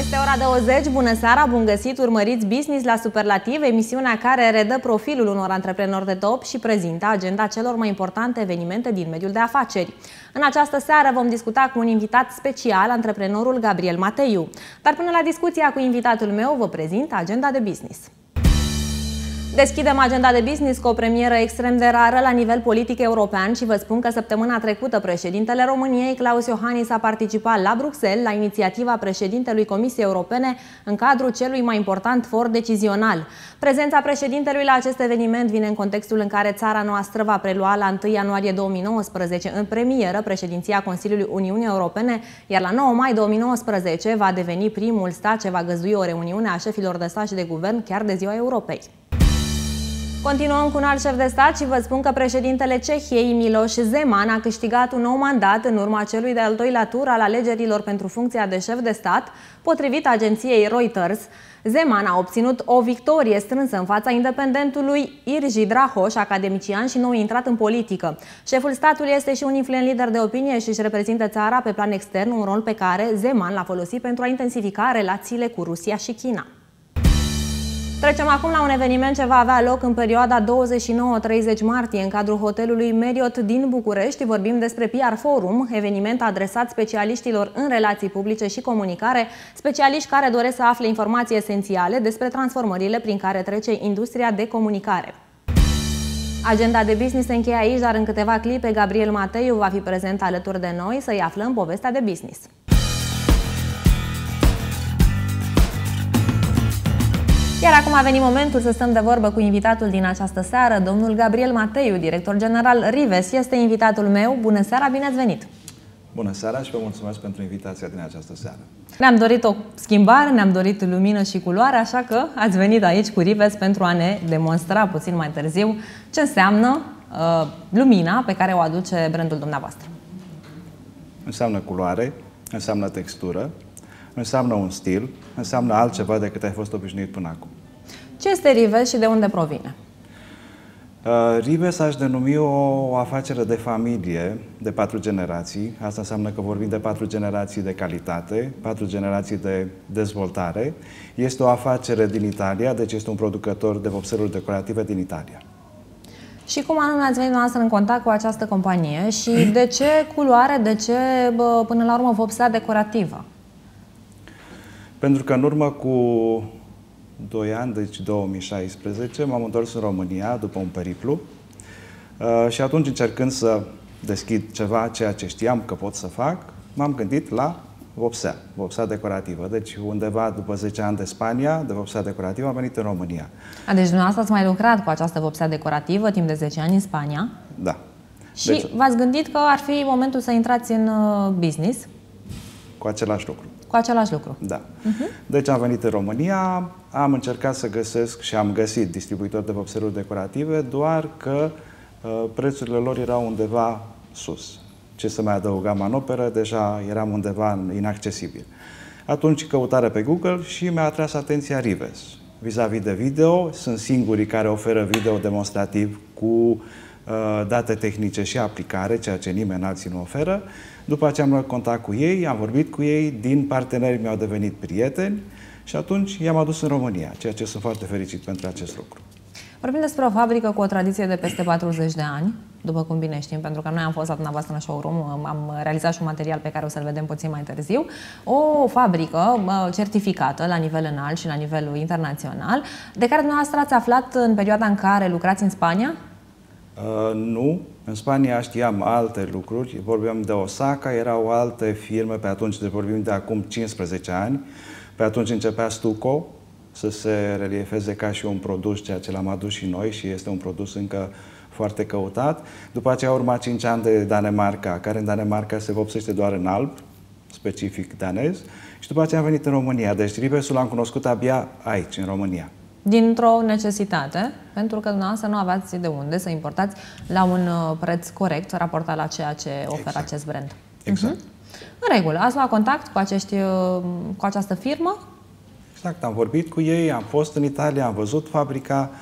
Este ora 20, bună seara, bun găsit, urmăriți Business la Superlativ, emisiunea care redă profilul unor antreprenori de top și prezintă agenda celor mai importante evenimente din mediul de afaceri. În această seară vom discuta cu un invitat special, antreprenorul Gabriel Mateiu. Dar până la discuția cu invitatul meu, vă prezint agenda de business. Deschidem agenda de business cu o premieră extrem de rară la nivel politic european și vă spun că săptămâna trecută președintele României, Klaus Iohannis, a participat la Bruxelles la inițiativa președintelui Comisiei Europene în cadrul celui mai important for decizional. Prezența președintelui la acest eveniment vine în contextul în care țara noastră va prelua la 1 ianuarie 2019 în premieră președinția Consiliului Uniunii Europene, iar la 9 mai 2019 va deveni primul stat ce va găzdui o reuniune a șefilor de stat și de guvern chiar de Ziua Europei. Continuăm cu un alt șef de stat și vă spun că președintele Cehiei, Miloš Zeman, a câștigat un nou mandat în urma celui de-al doilea tur al alegerilor pentru funcția de șef de stat, potrivit agenției Reuters. Zeman a obținut o victorie strânsă în fața independentului Irji Drahoș, academician și nou intrat în politică. Șeful statului este și un influent lider de opinie și își reprezintă țara pe plan extern, un rol pe care Zeman l-a folosit pentru a intensifica relațiile cu Rusia și China. Trecem acum la un eveniment ce va avea loc în perioada 29-30 martie în cadrul hotelului Marriott din București. Vorbim despre PR Forum, eveniment adresat specialiștilor în relații publice și comunicare, specialiști care doresc să afle informații esențiale despre transformările prin care trece industria de comunicare. Agenda de business se încheie aici, dar în câteva clipe Gabriel Mateiu va fi prezent alături de noi să-i aflăm povestea de business. Iar acum a venit momentul să stăm de vorbă cu invitatul din această seară, domnul Gabriel Mateiu, director general Rives. Este invitatul meu. Bună seara, bine ați venit! Bună seara și vă mulțumesc pentru invitația din această seară. Ne-am dorit o schimbare, ne-am dorit lumină și culoare, așa că ați venit aici cu Rives pentru a ne demonstra puțin mai târziu ce înseamnă lumina pe care o aduce brandul dumneavoastră. Înseamnă culoare, înseamnă textură, înseamnă un stil, înseamnă altceva decât ai fost obișnuit până acum. Ce este Rives și de unde provine? Rives aș denumi o afacere de familie de 4 generații. Asta înseamnă că vorbim de 4 generații de calitate, 4 generații de dezvoltare. Este o afacere din Italia, deci este un producător de vopseruri decorative din Italia. Și cum anume ați venit noastră în contact cu această companie și de ce culoare, de ce până la urmă vopsea decorativă? Pentru că în urmă cu 2 ani, deci 2016, m-am întors în România după un periplu și atunci, încercând să deschid ceva, ceea ce știam că pot să fac, m-am gândit la vopsea decorativă. Deci undeva după 10 ani de Spania, de vopsea decorativă, am venit în România. Deci dumneavoastră ați mai lucrat cu această vopsea decorativă timp de 10 ani în Spania? Da. Și deci, v-ați gândit că ar fi momentul să intrați în business? Cu același lucru. Cu același lucru. Da. Deci am venit în România, am încercat să găsesc și am găsit distribuitori de vopseruri decorative, doar că prețurile lor erau undeva sus. Ce să mai adăugam în operă, deja eram undeva inaccesibil. Atunci căutare pe Google și mi-a atras atenția Rives. Vis-a-vis de video, sunt singurii care oferă video demonstrativ cu date tehnice și aplicare, ceea ce nimeni alții nu oferă. După aceea am luat contact cu ei, am vorbit cu ei, din parteneri mi-au devenit prieteni și atunci i-am adus în România, ceea ce sunt foarte fericit pentru acest lucru. Vorbim despre o fabrică cu o tradiție de peste 40 de ani, după cum bine știm, pentru că noi am fost la dumneavoastră în showroom, am realizat și un material pe care o să-l vedem puțin mai târziu. O fabrică certificată la nivel înalt și la nivel internațional, de care dumneavoastră ați aflat în perioada în care lucrați în Spania? Nu. În Spania știam alte lucruri. Vorbeam de Osaka, erau alte firme pe atunci, deci vorbim de acum 15 ani. Pe atunci începea Stucco să se reliefeze ca și un produs, ceea ce l-am adus și noi și este un produs încă foarte căutat. După aceea urma 5 ani de Danemarca, care în Danemarca se vopsește doar în alb, specific danez. Și după aceea am venit în România. Deci Rivesul l-am cunoscut abia aici, în România. Dintr-o necesitate, pentru că dumneavoastră nu aveați de unde să importați la un preț corect raportat la ceea ce oferă acest brand. Exact. În regulă, ați luat contact cu această firmă? Exact, am vorbit cu ei, am fost în Italia, am văzut fabrica,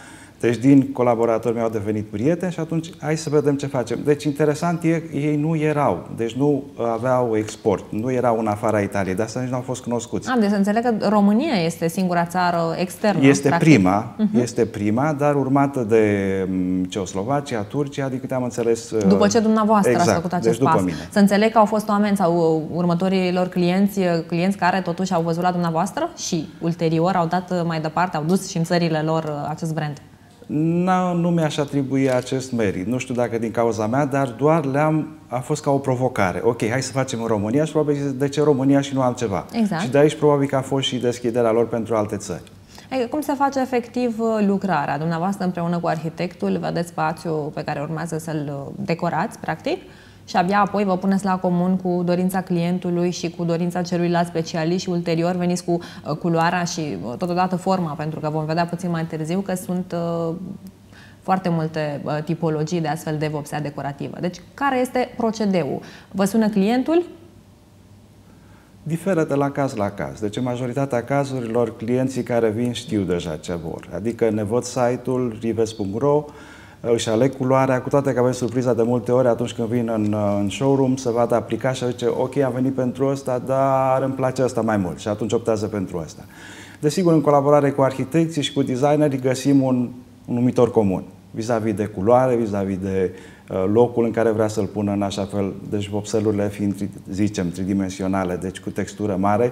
Deci din colaboratori mi-au devenit prieteni și atunci hai să vedem ce facem. Deci interesant e, ei nu erau, deci nu aveau export, nu erau în afara Italiei, de asta nici nu au fost cunoscuți. Deci să înțeleg că România este singura țară externă. Este practic prima, este prima, dar urmată de Ceoslovacia, Turcia, din câte am înțeles. După ce dumneavoastră ați făcut acest pas. Mine. Să înțeleg că au fost oameni sau următorii lor clienți care totuși au văzut la dumneavoastră și ulterior au dat mai departe, au dus și în țările lor acest brand. Nu mi-aș atribui acest merit. Nu știu dacă din cauza mea, dar doar a fost ca o provocare. Ok, hai să facem în România și probabil de ce România și nu altceva. Exact. Și de aici probabil că a fost și deschiderea lor pentru alte țări. Cum se face efectiv lucrarea? Dumneavoastră împreună cu arhitectul vedeți spațiul pe care urmează să-l decorați, practic, și abia apoi vă puneți la comun cu dorința clientului și cu dorința celuilalt specialist și ulterior veniți cu culoarea și totodată forma, pentru că vom vedea puțin mai târziu că sunt foarte multe tipologii de astfel de vopsea decorativă. Deci, care este procedeul? Vă sună clientul? Diferă de la caz la caz. Deci, în majoritatea cazurilor, clienții care vin știu deja ce vor. Adică ne văd site-ul rives.ro, își aleg culoarea, cu toate că avem surpriza de multe ori atunci când vin în showroom să vadă aplicat și zice, ok, am venit pentru ăsta, dar îmi place ăsta mai mult și atunci optează pentru ăsta. Desigur, în colaborare cu arhitecții și cu designerii găsim un numitor comun vis-a-vis de culoare, vis-a-vis de locul în care vrea să-l pună în așa fel, deci vopselurile fiind, zicem, tridimensionale, deci cu textură mare,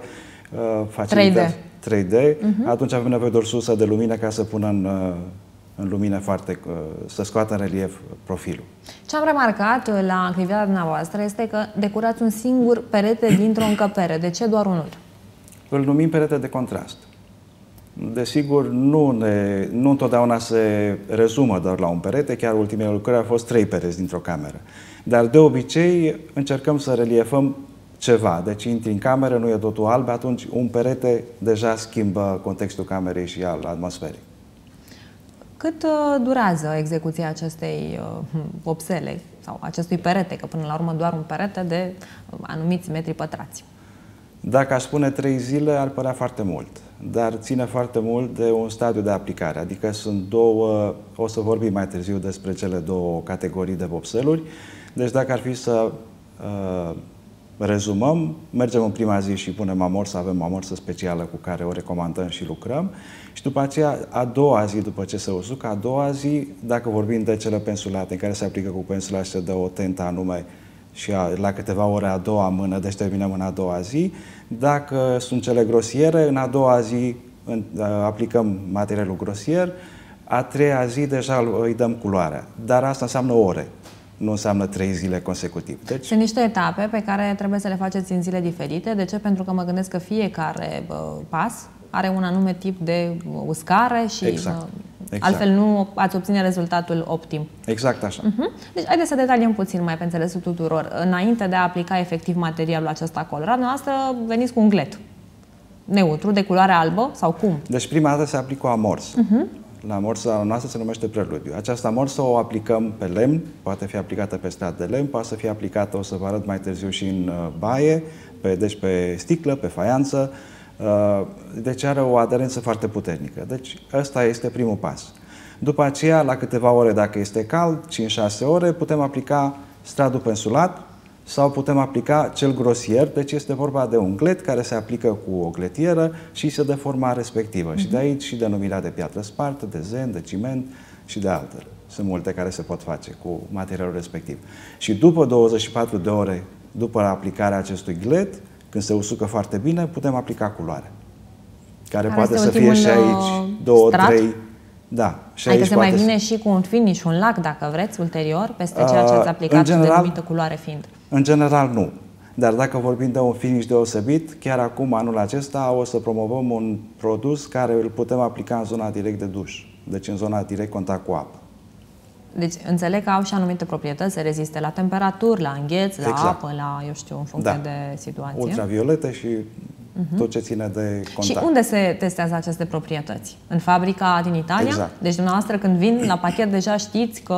3D. Atunci avem nevoie de o sursă de lumină ca să pună în lumină să scoată în relief profilul. Ce am remarcat la activitatea dumneavoastră este că decorați un singur perete dintr-o încăpere. De ce doar unul? Îl numim perete de contrast. Desigur, nu întotdeauna se rezumă doar la un perete, chiar ultimele lucrări au fost 3 pereți dintr-o cameră. Dar de obicei încercăm să reliefăm ceva. Deci intri în cameră, nu e totul alb, atunci un perete deja schimbă contextul camerei și al atmosferei. Cât durează execuția acestei vopsele sau acestui perete, că până la urmă doar un perete de anumiți metri pătrați? Dacă aș spune 3 zile, ar părea foarte mult, dar ține foarte mult de un stadiu de aplicare, adică sunt două, o să vorbim mai târziu despre cele două categorii de vopseluri, deci dacă ar fi să rezumăm, mergem în prima zi și punem amorsă, avem o amorsă specială cu care o recomandăm și lucrăm și după aceea, a doua zi, după ce se usucă, a doua zi, dacă vorbim de cele pensulate, în care se aplică cu pensula și se dă o tentă anume și la câteva ore a doua mână, deci terminăm în a doua zi. Dacă sunt cele grosiere, în a doua zi aplicăm materialul grosier, a treia zi deja îi dăm culoarea, dar asta înseamnă ore. Nu înseamnă 3 zile consecutiv. Deci... Sunt niște etape pe care trebuie să le faceți în zile diferite. De ce? Pentru că mă gândesc că fiecare pas are un anume tip de uscare și exact. Altfel nu ați obține rezultatul optim. Exact așa. Deci haideți să detaliem puțin mai pe înțelesul tuturor. Înainte de a aplica efectiv materialul acesta colorat, noastră veniți cu un glet neutru de culoare albă sau cum? Deci prima dată se aplică o amorsă. La amorsa noastră se numește preludiu. Această amorsă o aplicăm pe lemn, poate fi aplicată pe strat de lemn, poate să fie aplicată, o să vă arăt mai târziu, și în baie, deci pe sticlă, pe faianță. Deci are o aderență foarte puternică. Deci ăsta este primul pas. După aceea, la câteva ore, dacă este cald, 5-6 ore, putem aplica stradul pensulat sau putem aplica cel grosier, deci este vorba de un glet care se aplică cu o gletieră și se dă forma respectivă. Și de aici și denumirea de piatră spartă, de zen, de ciment și de altele. Sunt multe care se pot face cu materialul respectiv. Și după 24 de ore, după aplicarea acestui glet, când se usucă foarte bine, putem aplica culoarea. Care poate să fie și aici 2-3. Da. Și adică se mai vine și cu un finish, un lac, dacă vreți, ulterior, peste ceea ce ați aplicat, denumită culoare fiind. În general, nu. Dar dacă vorbim de un finish deosebit, chiar acum, anul acesta, o să promovăm un produs care îl putem aplica în zona direct de duș. Deci în zona direct contact cu apă. Deci înțeleg că au și anumite proprietăți, se reziste la temperaturi, la îngheț, la apă, la, eu știu, în funcție de situație. Ultraviolete și tot ce ține de contact. Și unde se testează aceste proprietăți? În fabrica din Italia? Exact. Deci dumneavoastră când vin la pachet deja știți că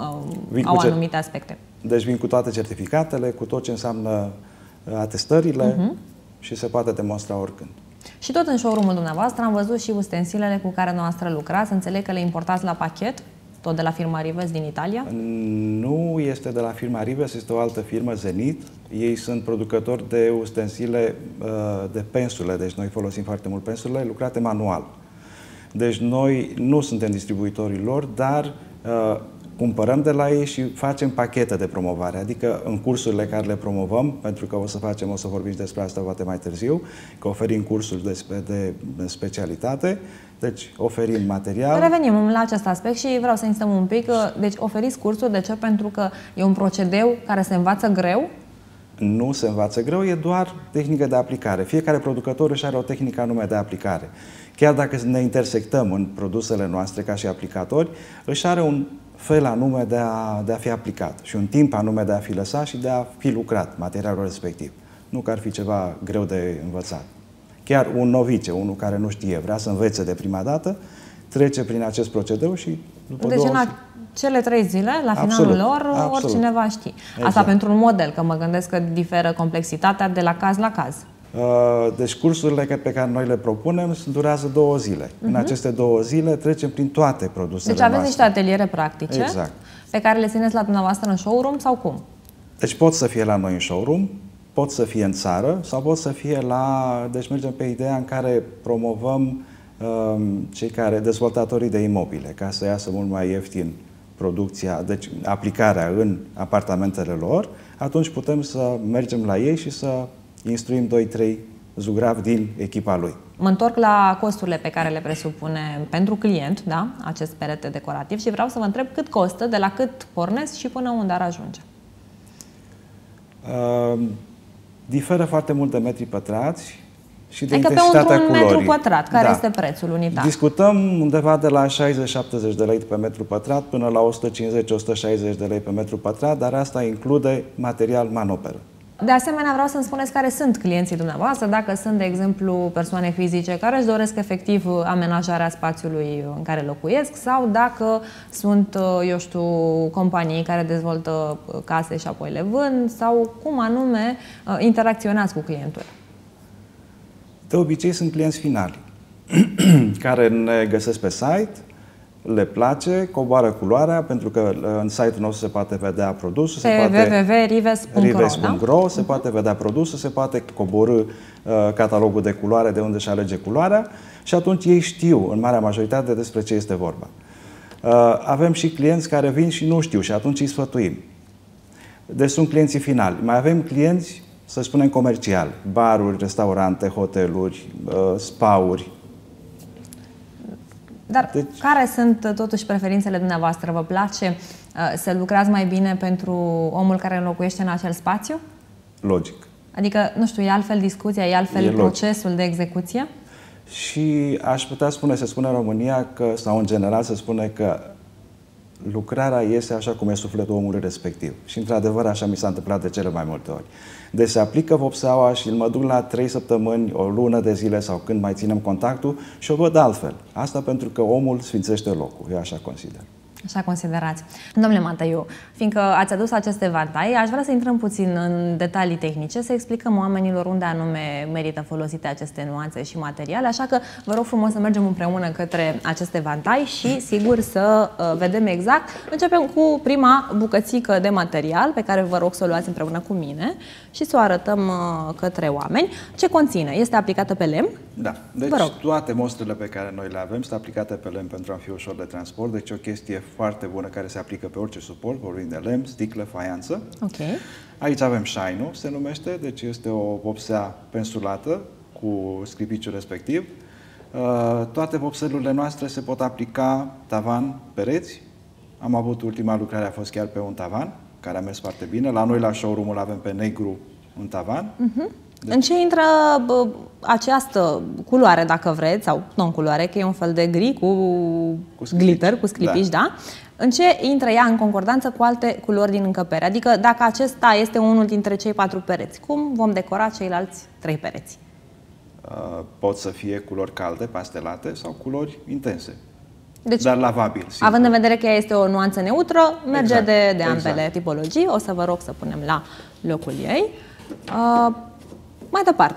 au anumite aspecte. Deci vin cu toate certificatele, cu tot ce înseamnă atestările și se poate demonstra oricând. Și tot în showroom-ul dumneavoastră am văzut și ustensilele cu care noastră lucrați. Înțeleg că le importați la pachet, tot de la firma Rives din Italia? Nu este de la firma Rives, este o altă firmă, Zenit. Ei sunt producători de ustensile de pensule, deci noi folosim foarte mult pensule lucrate manual. Deci noi nu suntem distribuitorii lor, dar cumpărăm de la ei și facem pachete de promovare, adică în cursurile care le promovăm, pentru că o să vorbim despre asta poate mai târziu, că oferim cursuri de specialitate, deci oferim material. Revenim la acest aspect și vreau să insistăm un pic. Deci oferiți cursuri, de ce? Pentru că e un procedeu care se învață greu? Nu se învață greu, e doar tehnică de aplicare. Fiecare producător își are o tehnică anume de aplicare. Chiar dacă ne intersectăm în produsele noastre ca și aplicatori, își are un fel anume de a fi aplicat și un timp anume de a fi lăsat și de a fi lucrat materialul respectiv. Nu că ar fi ceva greu de învățat. Chiar un novice, unul care nu știe, vrea să învețe de prima dată, trece prin acest procedeu și după deci în cele 3 zile, la finalul lor, oricine va ști. Exact. Asta pentru un model, că mă gândesc că diferă complexitatea de la caz la caz. Deci cursurile pe care noi le propunem durează 2 zile. În aceste 2 zile trecem prin toate produsele noastre. Deci aveți niște ateliere practice, exact, pe care le țineți la dumneavoastră în showroom sau cum? Deci pot să fie la noi în showroom, pot să fie în țară sau pot să fie deci mergem pe ideea în care promovăm dezvoltatorii de imobile, ca să iasă mult mai ieftin producția, deci aplicarea în apartamentele lor, atunci putem să mergem la ei și să instruim 2-3 zugravi din echipa lui. Mă întorc la costurile pe care le presupune pentru client, da, acest perete decorativ și vreau să vă întreb cât costă, de la cât pornesc și până unde ar ajunge. Diferă foarte mult de metri pătrați și de intensitatea culorii. Pe un metru pătrat, care este prețul unitar? Discutăm undeva de la 60-70 de lei pe metru pătrat până la 150-160 de lei pe metru pătrat, dar asta include material manoperă. De asemenea, vreau să-mi spuneți care sunt clienții dumneavoastră, dacă sunt, de exemplu, persoane fizice care își doresc efectiv amenajarea spațiului în care locuiesc sau dacă sunt, eu știu, companii care dezvoltă case și apoi le vând sau cum anume interacționați cu clientul. De obicei sunt clienți finali care ne găsesc pe site, le place, coboară culoarea, pentru că în site-ul nostru se poate vedea produsul, pe www.rives.ro se poate vedea produsul, se poate coborî catalogul de culoare de unde își alege culoarea și atunci ei știu în marea majoritate despre ce este vorba. Avem și clienți care vin și nu știu și atunci îi sfătuim. Deci sunt clienții finali. Mai avem clienți, să spunem, comerciali, baruri, restaurante, hoteluri, spa-uri. Dar care sunt totuși preferințele dumneavoastră? Vă place să lucrați mai bine pentru omul care locuiește în acel spațiu? Logic. Adică, nu știu, e altfel discuția, e altfel procesul de execuție? Și aș putea spune, se spune în România, sau în general se spune că lucrarea este așa cum e sufletul omului respectiv. Și într-adevăr așa mi s-a întâmplat de cele mai multe ori. Deci se aplică vopseaua și mă duc la 3 săptămâni, o lună de zile sau când mai ținem contactul și o văd altfel. Asta pentru că omul sfințește locul. Eu așa consider. Așa considerați. Domnule Mateiu, fiindcă ați adus aceste vantai, aș vrea să intrăm puțin în detalii tehnice, să explicăm oamenilor unde anume merită folosite aceste nuanțe și materiale, așa că vă rog frumos să mergem împreună către aceste vantai și, sigur, să vedem exact. Începem cu prima bucățică de material, pe care vă rog să o luați împreună cu mine și să o arătăm către oameni. Ce conține? Este aplicată pe lemn? Da. Deci toate mostrele pe care noi le avem sunt aplicate pe lemn pentru a fi ușor de transport, deci o chestie foarte bună care se aplică pe orice suport, vorbim de lemn, sticlă, faianță. Okay. Aici avem shine-ul, se numește, deci este o vopsea pensulată cu scripiciul respectiv. Toate vopselurile noastre se pot aplica tavan, pereți. Am avut ultima lucrare, a fost chiar pe un tavan, care a mers foarte bine. La noi, la showroom-ul, avem pe negru un tavan. În ce intră această culoare, dacă vreți, sau non-culoare, că e un fel de gri cu glitter, cu scripici, da? În ce intră ea în concordanță cu alte culori din încăpere? Adică dacă acesta este unul dintre cei 4 pereți, cum vom decora ceilalți 3 pereți? Pot să fie culori calde, pastelate sau culori intense. Deci, dar lavabil. Simplu. Având în vedere că ea este o nuanță neutră, merge de ambele tipologii. O să vă rog să punem la locul ei. Mai departe.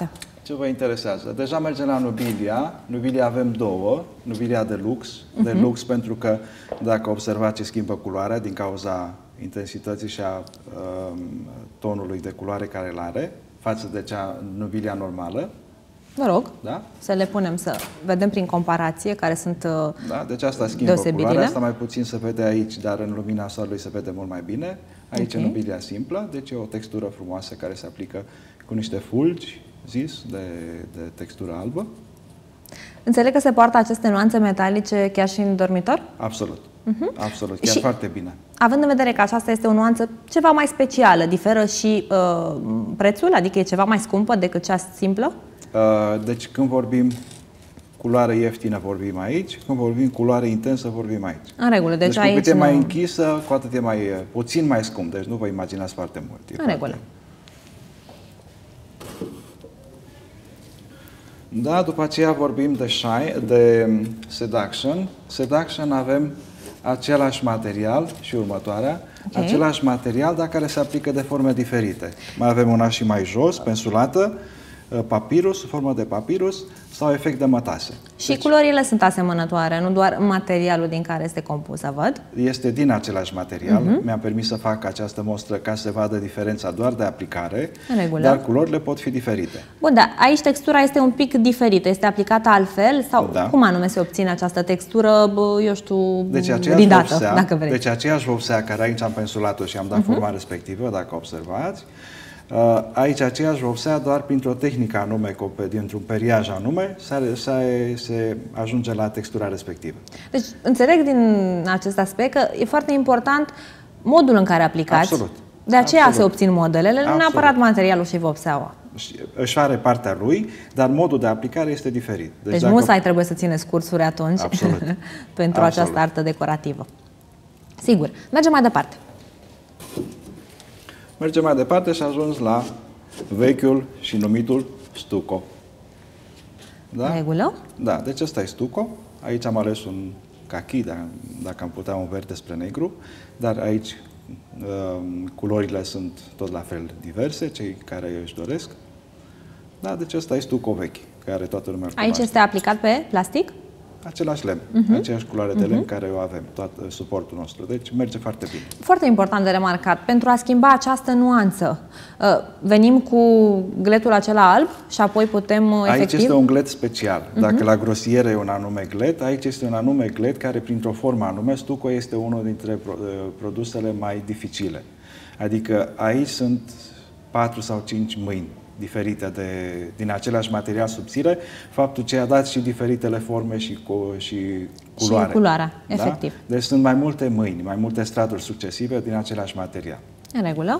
Ce vă interesează? Deja mergem la Nubilia. Nubilia avem două. Nubilia de lux. De lux pentru că, dacă observați, ce schimbă culoarea din cauza intensității și a tonului de culoare care îl are, față de cea Nubilia normală. Vă rog, da? Să le punem să vedem prin comparație care sunt da? Deci asta schimbă culoarea, asta mai puțin se vede aici, dar în lumina soarelui se vede mult mai bine. Aici e Nubilia simplă, deci e o textură frumoasă care se aplică cu niște fulgi, de textură albă. Înțeleg că se poartă aceste nuanțe metalice chiar și în dormitor? Absolut. Absolut, chiar și foarte bine. Având în vedere că aceasta este o nuanță ceva mai specială, diferă și prețul? Adică e ceva mai scumpă decât cea simplă? Deci când vorbim culoare ieftină, vorbim aici. Când vorbim culoare intensă, vorbim aici. În regulă. Deci cu cât e mai închisă, cu atât e puțin mai scump. Deci nu vă imaginați foarte mult. În regulă. Da, după aceea vorbim de Seduction. Seduction avem același material și următoarea. Același material, dar care se aplică de forme diferite. Mai avem una și mai jos, pensulată, papirus, formă de papirus sau efect de mătase. Și deci, culorile sunt asemănătoare, nu doar materialul din care este compusă, văd? Este din același material. Mi-am permis să fac această mostră ca să se vadă diferența doar de aplicare, dar culorile pot fi diferite. Bun, dar aici textura este un pic diferită, este aplicată altfel sau cum anume se obține această textură, eu știu, ridată, dacă vreți. Deci aceeași vopsea care aici am pensulat-o și am dat forma respectivă, dacă observați. Aici aceeași vopsea, doar printr-o tehnică anume, dintr-un periaj anume, se ajunge la textura respectivă. Deci, înțeleg din acest aspect că e foarte important modul în care aplicați. Absolut. De aceea se obțin modelele, nu neapărat materialul și vopseaua. Își are partea lui, dar modul de aplicare este diferit. Deci musai trebuie să țineți cursuri atunci pentru această artă decorativă. Sigur. Mergem mai departe. Mergem mai departe și ajuns la vechiul și numitul stucco. Da? Regulă? Da, deci ăsta e stucco. Aici am ales un cachi, dacă am putea un verde spre negru, dar aici culorile sunt tot la fel diverse, cei care își doresc. Da, deci ăsta e stucco vechi, care toată lumea îl cunoaște. Aici este aplicat pe plastic? Același lemn, aceeași culoare de lemn care o avem, tot suportul nostru. Deci merge foarte bine. Foarte important de remarcat. Pentru a schimba această nuanță, venim cu gletul acela alb și apoi putem efectiv... Aici este un glet special. Dacă la grosiere e un anume glet, aici este un anume glet care, printr-o formă anume, stucco este unul dintre produsele mai dificile. Adică aici sunt 4 sau 5 mâini diferite din același material subțire, faptul ce a dat și diferitele forme și culoare. Și culoarea, efectiv. Deci sunt mai multe mâini, mai multe straturi succesive din același material. În regulă.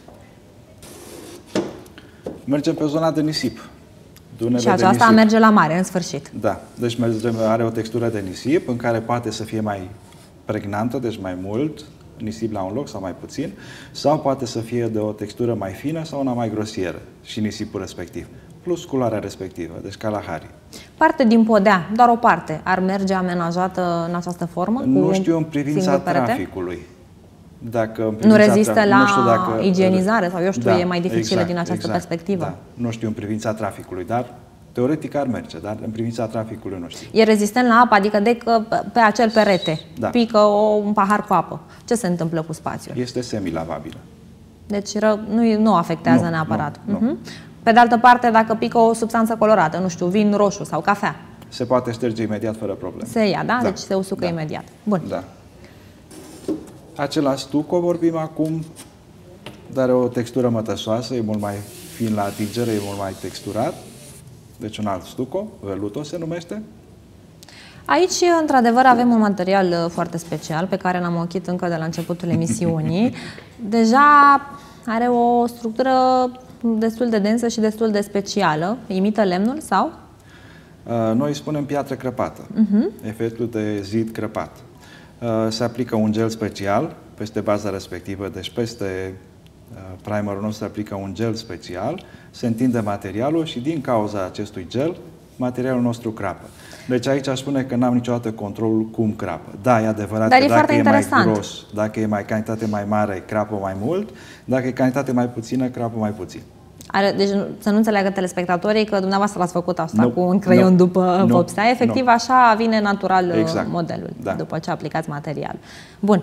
Mergem pe zona de nisip. Dunele și aceasta merge la mare, în sfârșit. Da, deci are o textură de nisip în care poate să fie mai pregnantă, deci mai mult, nisip la un loc sau mai puțin, sau poate să fie de o textură mai fină sau una mai grosieră și nisipul respectiv, plus culoarea respectivă, deci Kalahari. Parte din podea, doar o parte, ar merge amenajată în această formă? Nu știu în privința traficului. Nu rezistă la igienizare sau eu știu, e mai dificilă din această perspectivă? Da. Nu știu în privința traficului, dar teoretic ar merge, dar în privința traficului nu știu. E rezistent la apă, adică pe acel perete pică un pahar cu apă. Ce se întâmplă cu spațiul? Este semilavabilă. Deci nu afectează neapărat. Nu. Pe de altă parte, dacă pică o substanță colorată, nu știu, vin roșu sau cafea, se poate șterge imediat fără probleme. Se ia, da? Deci se usucă imediat. Bun. Da. Același stucco vorbim acum, dar are o textură mătăsoasă, e mult mai fin la atingere, e mult mai texturat. Deci un alt stucco, veluto se numește. Aici, într-adevăr, avem un material foarte special pe care l-am ochit încă de la începutul emisiunii. Deja are o structură destul de densă și destul de specială. Imită lemnul sau? Noi spunem piatră crăpată. Efectul de zid crăpat. Se aplică un gel special peste baza respectivă, deci peste primerul nostru se aplică un gel special, se întinde materialul și din cauza acestui gel, materialul nostru crapă. Deci aici aș spune că n-am niciodată controlul cum crapă. Da, e adevărat că dacă e mai gros, dacă e cantitate mai mare, crapă mai mult, dacă e cantitate mai puțină, crapă mai puțin. Deci să nu înțeleagă telespectatorii că dumneavoastră ați făcut asta cu un creion după vopsea. Efectiv, așa vine natural modelul, după ce aplicați material. Bun.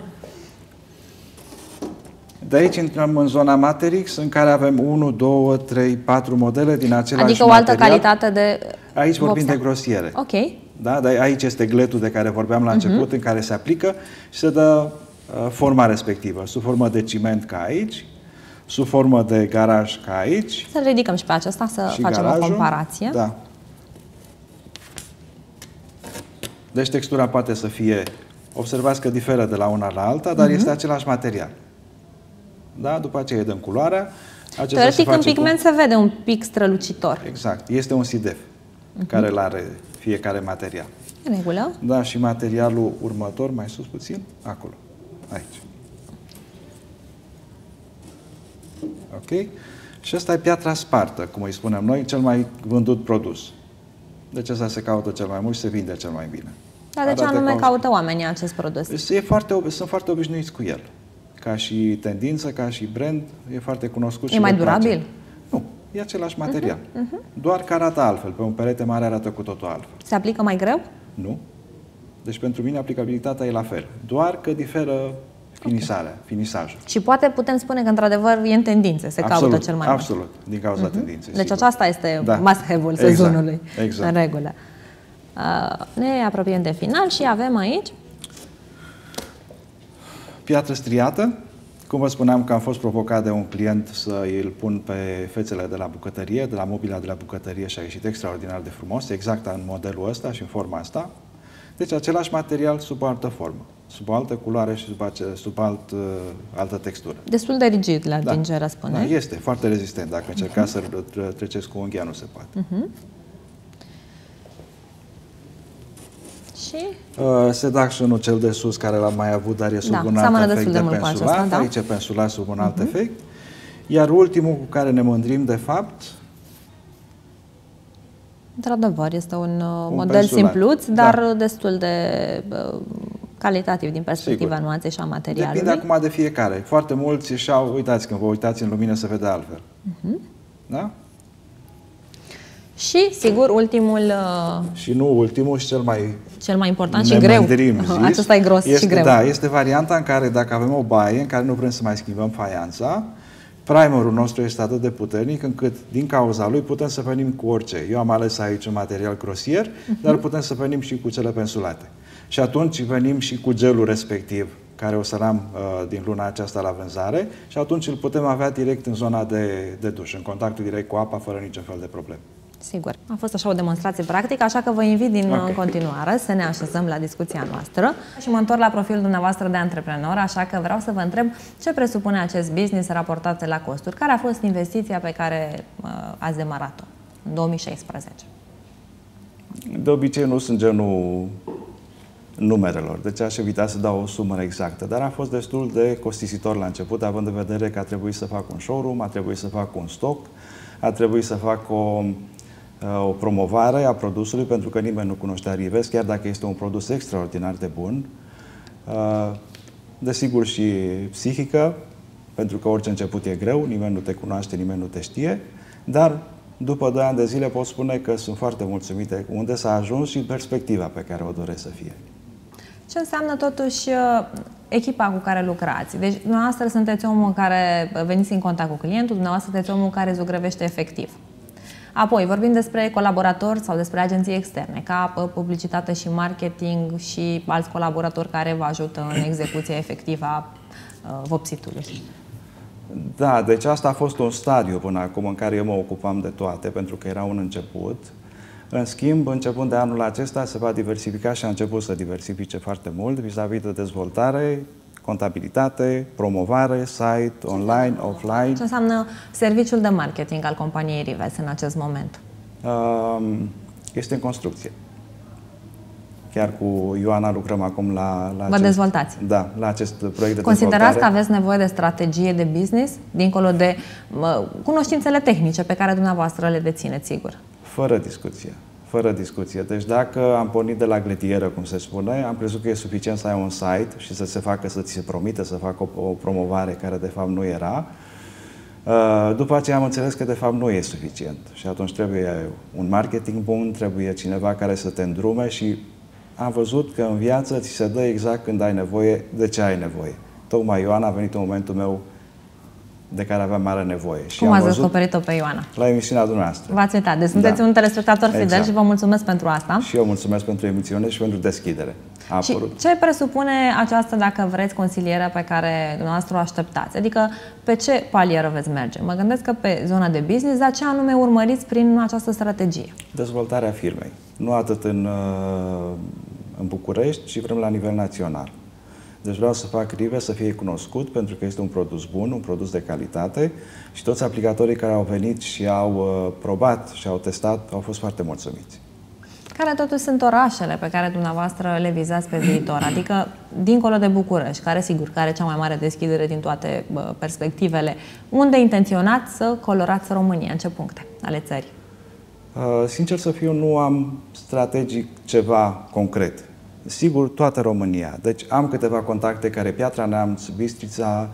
De aici intrăm în zona Matrix, în care avem 1, 2, 3, 4 modele din același Adică o altă calitate de Aici vorbim de grosiere. Ok. Da? Dar aici este gletul de care vorbeam la început, în care se aplică și se dă forma respectivă, sub formă de ciment ca aici, sub formă de garaj ca aici. Să ridicăm și pe acesta, să facem garajul, o comparație. Da. Deci textura poate să fie, observați că diferă de la una la alta, dar este același material. Da? După aceea îi dăm culoarea. Teoretic, în pigment se vede un pic strălucitor. Exact. Este un SIDEF care îl are fiecare material. În regulă. Da, și materialul următor, mai sus puțin, acolo. Aici. Ok? Și asta e piatra spartă, cum îi spunem noi, cel mai vândut produs. Deci asta se caută cel mai mult și se vinde cel mai bine. Dar de ce anume caută oamenii acest produs? Sunt foarte obișnuiți cu el. Ca și tendință, ca și brand, e foarte cunoscut. E mai durabil? Nu, e același material. Doar că arată altfel. Pe un perete mare arată cu totul altfel. Se aplică mai greu? Nu. Deci pentru mine aplicabilitatea e la fel. Doar că diferă finisajul. Și poate putem spune că într-adevăr e în tendință, se caută cel mai mult. Absolut, din cauza tendinței. Deci aceasta este must-have-ul sezonului. Exact. În regulă. Ne apropiem de final și avem aici piatră striată. Cum vă spuneam că am fost provocat de un client să îl pun pe fețele de la bucătărie, de la mobila de la bucătărie și a ieșit extraordinar de frumos, exact în modelul ăsta și în forma asta. Deci același material sub o altă formă, sub o altă culoare și sub altă textură. Destul de rigid la atingere, spune. Da, este foarte rezistent. Dacă încercați să treceți cu unghia, nu se poate. Și? Seduction-ul cel de sus, care l-am mai avut, dar e sub un alt efect de pensulat. Aici e pensulat sub un alt efect. Iar ultimul cu care ne mândrim, de fapt... Într-adevăr, este un model simpluț, dar destul de calitativ din perspectiva nuanței și a materialului. Depinde acum de fiecare. Foarte mulți își-au, uitați, când vă uitați în lumină, se vede altfel. Da? Și, sigur, ultimul... Și nu ultimul, și cel mai important și greu. Acesta e gros și greu. Da, este varianta în care, dacă avem o baie în care nu vrem să mai schimbăm faianța, primerul nostru este atât de puternic încât, din cauza lui, putem să venim cu orice. Eu am ales aici un material grosier, dar putem să venim și cu cele pensulate. Și atunci venim și cu gelul respectiv, care o să l-am din luna aceasta la vânzare, și atunci îl putem avea direct în zona de duș, în contactul direct cu apa, fără niciun fel de probleme. Sigur. A fost așa o demonstrație practică, așa că vă invit din continuare să ne așezăm la discuția noastră și mă întorc la profilul dumneavoastră de antreprenor, așa că vreau să vă întreb ce presupune acest business raportat la costuri. Care a fost investiția pe care ați demarat-o în 2016? De obicei nu sunt genul numerelor, deci aș evita să dau o sumă exactă, dar a fost destul de costisitor la început, având în vedere că a trebuit să fac un showroom, a trebuit să fac un stock, a trebuit să fac o promovare a produsului, pentru că nimeni nu cunoștea Rives, chiar dacă este un produs extraordinar de bun. Desigur și psihică, pentru că orice început e greu, nimeni nu te cunoaște, nimeni nu te știe, dar după 2 ani de zile pot spune că sunt foarte mulțumite unde s-a ajuns și perspectiva pe care o doresc să fie. Ce înseamnă totuși echipa cu care lucrați? Deci dumneavoastră sunteți omul care veniți în contact cu clientul, dumneavoastră sunteți omul care zugrăvește efectiv. Apoi, vorbim despre colaboratori sau despre agenții externe, ca publicitate și marketing și alți colaboratori care vă ajută în execuția efectivă a vopsitului. Da, deci asta a fost un stadiu până acum în care eu mă ocupam de toate, pentru că era un început. În schimb, începând de anul acesta, se va diversifica și a început să diversifice foarte mult vis-a-vis de dezvoltare, contabilitate, promovare, site, online, offline. Ce înseamnă serviciul de marketing al companiei Rives în acest moment? Este în construcție. Chiar cu Ioana lucrăm acum la Vă dezvoltați? Da, la acest proiect de dezvoltare. Considerați că aveți nevoie de strategie de business, dincolo de cunoștințele tehnice pe care dumneavoastră le dețineți, sigur? Fără discuție. Fără discuție. Deci dacă am pornit de la gletieră, cum se spune, am crezut că e suficient să ai un site și să se facă, să ți se promite să facă o promovare care de fapt nu era. După aceea am înțeles că de fapt nu e suficient și atunci trebuie un marketing bun, trebuie cineva care să te îndrume și am văzut că în viață ți se dă exact când ai nevoie, de ce ai nevoie. Tocmai Ioana a venit în momentul meu de care aveam mare nevoie. Cum ați descoperit-o pe Ioana? La emisiunea dumneavoastră. V-ați uitat. Deci sunteți un telespectator fidel și vă mulțumesc pentru asta. Și eu mulțumesc pentru emisiune și pentru deschidere. Și ce presupune această, dacă vreți, consiliere pe care dumneavoastră o așteptați? Adică pe ce palieră veți merge? Mă gândesc că pe zona de business, dar ce anume urmăriți prin această strategie? Dezvoltarea firmei. Nu atât în București, ci vrem la nivel național. Deci vreau să fac Rive să fie cunoscut pentru că este un produs bun, un produs de calitate și toți aplicatorii care au venit și au probat și au testat au fost foarte mulțumiți. Care totuși sunt orașele pe care dumneavoastră le vizați pe viitor? Adică, dincolo de București, care sigur că are cea mai mare deschidere din toate perspectivele, unde intenționați să colorați România? În ce puncte ale țării? Sincer să fiu, nu am strategic ceva concret. Sigur, toată România. Deci am câteva contacte care Piatra Neamț, Bistrița,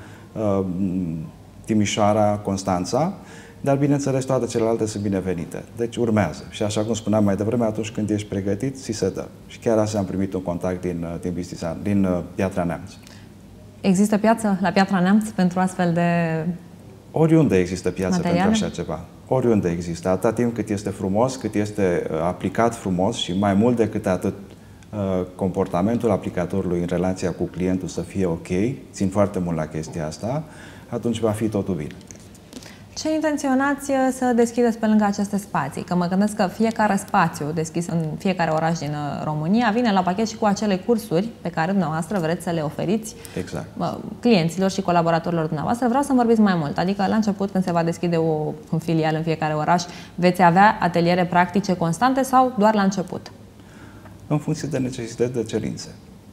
Timișoara, Constanța, dar bineînțeles toate celelalte sunt binevenite. Deci urmează. Și așa cum spuneam mai devreme, atunci când ești pregătit, ți se dă. Și chiar astăzi am primit un contact din Bistrița, din Piatra Neamț. Există piață la Piatra Neamț pentru astfel de Oriunde există piață materiale? Pentru așa ceva. Oriunde există. Atâta timp cât este frumos, cât este aplicat frumos și mai mult decât atât, comportamentul aplicatorului în relația cu clientul să fie ok, țin foarte mult la chestia asta, atunci va fi totul bine. Ce intenționați să deschideți pe lângă aceste spații? Că mă gândesc că fiecare spațiu deschis în fiecare oraș din România vine la pachet și cu acele cursuri pe care dumneavoastră vreți să le oferiți clienților și colaboratorilor dumneavoastră. Vreau să vorbiți mai mult. Adică la început, când se va deschide un filial în fiecare oraș, veți avea ateliere practice constante sau doar la început? În funcție de necesități, de cerințe.